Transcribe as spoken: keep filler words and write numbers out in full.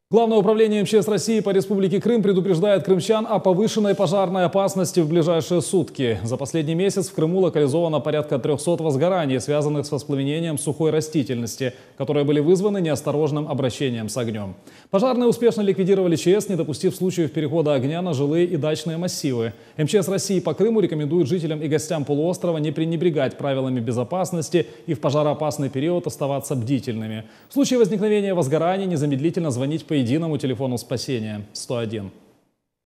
Главное управление эм че эс России по Республике Крым предупреждает крымчан о повышенной пожарной опасности в ближайшие сутки. За последний месяц в Крыму локализовано порядка трёхсот возгораний, связанных с воспламенением сухой растительности, которые были вызваны неосторожным обращением с огнем. Пожарные успешно ликвидировали ЧС, не допустив случаев перехода огня на жилые и дачные массивы. эм че эс России по Крыму рекомендует жителям и гостям полуострова не пренебрегать правилами безопасности и в пожароопасный период оставаться бдительными. В случае возникновения возгораний незамедлительно звонить по единому телефону спасения сто один.